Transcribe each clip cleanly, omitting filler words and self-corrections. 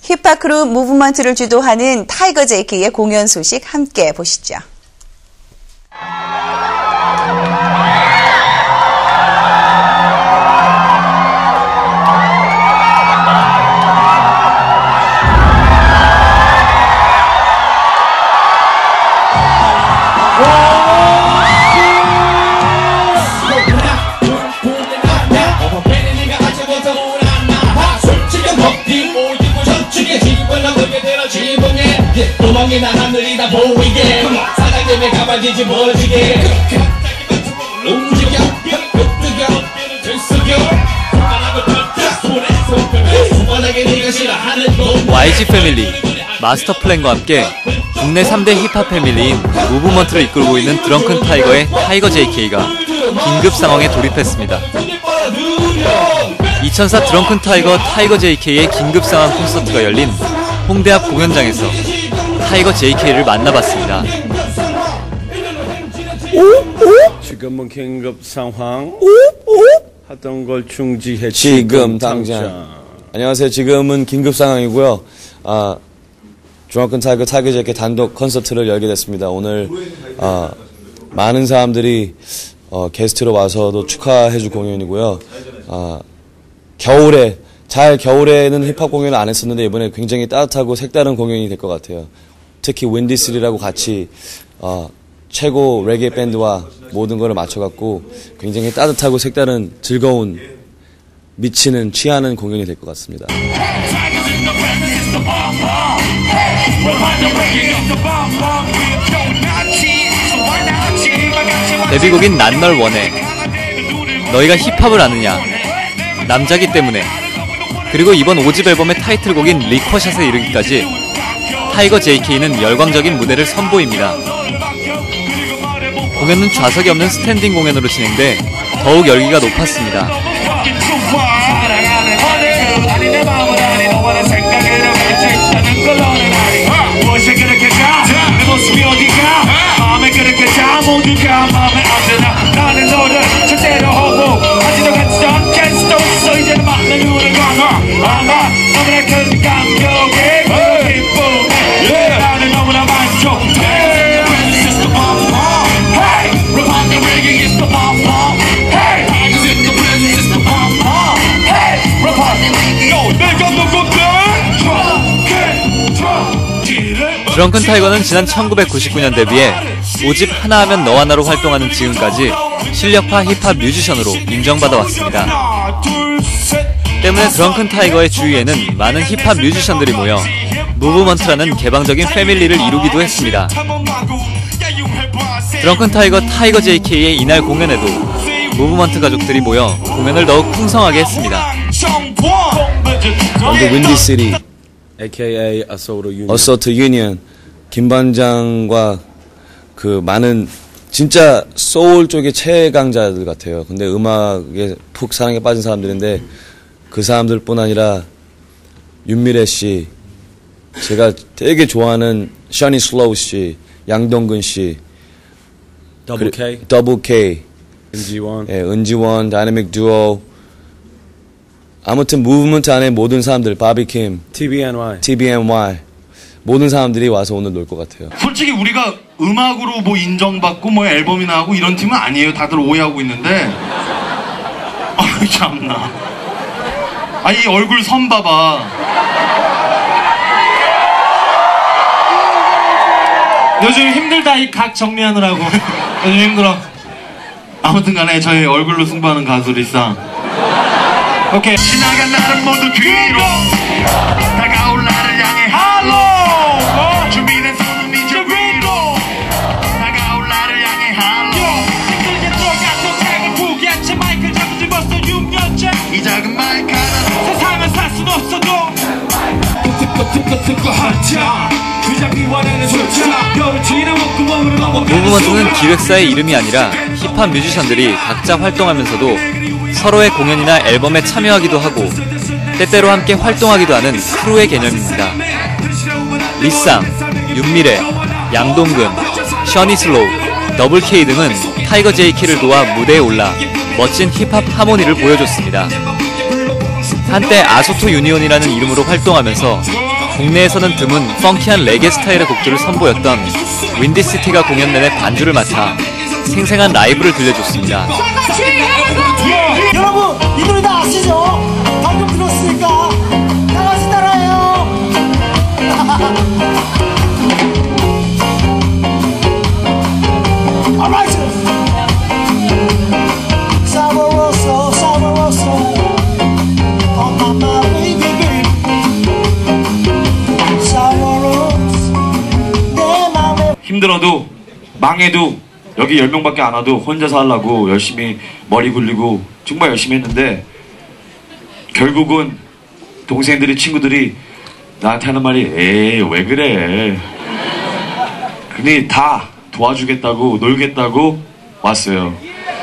힙합 크루 무브먼트를 주도하는 타이거 JK의 공연 소식 함께 보시죠. 구멍이나 하늘이 다 보이게 사장님의 가발지지 멀지게 움직여 끄뜨겨 들썩여 손바닥에 네가 싫어하는 놈 YG 패밀리, 마스터 플랜과 함께 국내 3대 힙합 패밀리인 무브먼트를 이끌고 있는 드렁큰 타이거의 타이거 JK가 긴급 상황에 돌입했습니다. 2004 드렁큰 타이거 타이거 JK의 긴급 상황 콘서트가 열린 홍대 앞 공연장에서 타이거 JK를 만나봤습니다. 지금은 긴급 상황. 하던 걸 중지해. 지금 당장. 안녕하세요. 지금은 긴급 상황이고요. 드렁큰 타이거 타이거 JK 단독 콘서트를 열게 됐습니다. 오늘 많은 사람들이 게스트로 와서도 축하해줄 공연이고요. 겨울에는 힙합 공연을 안 했었는데 이번에 굉장히 따뜻하고 색다른 공연이 될 것 같아요. 특히 윈디3라고 같이 최고 레게 밴드와 모든 거를 맞춰갖고 굉장히 따뜻하고 색다른 즐거운 미치는 취하는 공연이 될 것 같습니다. 데뷔곡인 난 널 원해, 너희가 힙합을 아느냐, 남자기 때문에, 그리고 이번 5집 앨범의 타이틀곡인 리커샷에 이르기까지 타이거 JK는 열광적인 무대를 선보입니다. 공연은 좌석이 없는 스탠딩 공연으로 진행돼 더욱 열기가 높았습니다. 드렁큰 타이거는 지난 1999년 데뷔해 5집 하나하면 너와 나로 활동하는 지금까지 실력파 힙합 뮤지션으로 인정받아 왔습니다. 때문에 드렁큰 타이거의 주위에는 많은 힙합 뮤지션들이 모여 무브먼트라는 개방적인 패밀리를 이루기도 했습니다. 드렁큰 타이거 타이거 JK의 이날 공연에도 무브먼트 가족들이 모여 공연을 더욱 풍성하게 했습니다. On the Windy City, AKA Assault Union, 김반장과 그 많은 진짜 소울 쪽의 최강자들 같아요. 근데 음악에 푹 사랑에 빠진 사람들인데 그 사람들뿐 아니라 윤미래 씨, 제가 되게 좋아하는 셔니 슬로우 씨, 양동근 씨, 더블 K, 은지원, 예, 은지원, 다이내믹 듀오. 아무튼 무브먼트 안에 모든 사람들, 바비킴, TBNY 모든 사람들이 와서 오늘 놀 것 같아요. 솔직히 우리가 음악으로 뭐 인정받고 뭐 앨범이나 하고 이런 팀은 아니에요. 다들 오해하고 있는데. 아이 참나. 이 얼굴 선 봐봐. 요즘 힘들다 이 각 정리하느라고. 요즘 힘들어. 아무튼 간에 저희 얼굴로 승부하는 가수리상. 오케이. 지나간 나를 모두 뒤로 다가올 나를 향해 할로 준비된 손은 이제 위로 다가올 나를 향해 할로 시끌게 들어가서 책을 포기한 마이크 잡고 집었어 6년째 이 작은 마이크 하나 세상을 살 순 없어도 듣고 한참 그냥 원하는 소차 겨울지는 목구멍으로 넘어. 무브먼트는 기획사의 이름이 아니라 힙합 뮤지션들이 각자 활동하면서도 서로의 공연이나 앨범에 참여하기도 하고 때때로 함께 활동하기도 하는 크루의 개념입니다. 리쌍, 윤미래, 양동근, 셔니 슬로우, 더블 K 등은 타이거 JK를 도와 무대에 올라 멋진 힙합 하모니를 보여줬습니다. 한때 아소토 유니온이라는 이름으로 활동하면서 국내에서는 드문 펑키한 레게 스타일의 곡들을 선보였던 윈디시티가 공연 내내 반주를 맡아 생생한 라이브를 들려줬습니다. 여러분 이 노래 다 아시죠? 방금 들었으니까 다 같이 따라해요. Alright. Saboroso, saboroso. On my mind, baby. Saboroso. 내 맘에 힘들어도 망해도 여기 10명밖에 안 와도 혼자서 하려고 열심히 머리 굴리고 정말 열심히 했는데 결국은 동생들이 친구들이 나한테 하는 말이 에이 왜 그래 그니 다 도와주겠다고 놀겠다고 왔어요.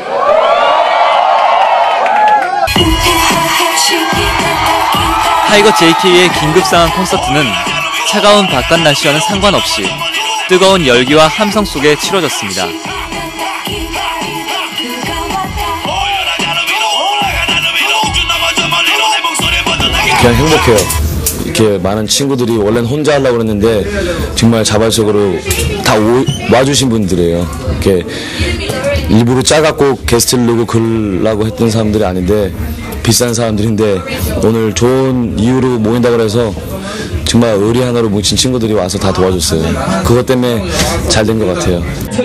타이거 JK의 긴급상황 콘서트는 차가운 바깥 날씨와는 상관없이 뜨거운 열기와 함성 속에 치러졌습니다. 그냥 행복해요. 이렇게 많은 친구들이 원래는 혼자 하려고 그랬는데 정말 자발적으로 다 와주신 분들이에요. 이렇게 일부러 짜갖고 게스트를 누구 그러려고 했던 사람들이 아닌데 비싼 사람들인데 오늘 좋은 이유로 모인다고 해서 정말 의리 하나로 뭉친 친구들이 와서 다 도와줬어요. 그것 때문에 잘 된 것 같아요.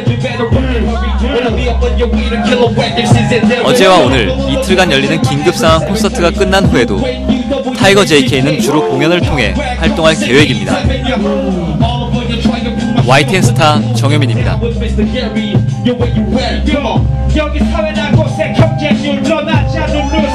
어제와 오늘 이틀간 열리는 긴급상황 콘서트가 끝난 후에도 타이거 JK는 주로 공연을 통해 활동할 계획입니다. YTN 스타 정효민입니다. 여기 사회나 곳에 경쟁률 늘어나지 않는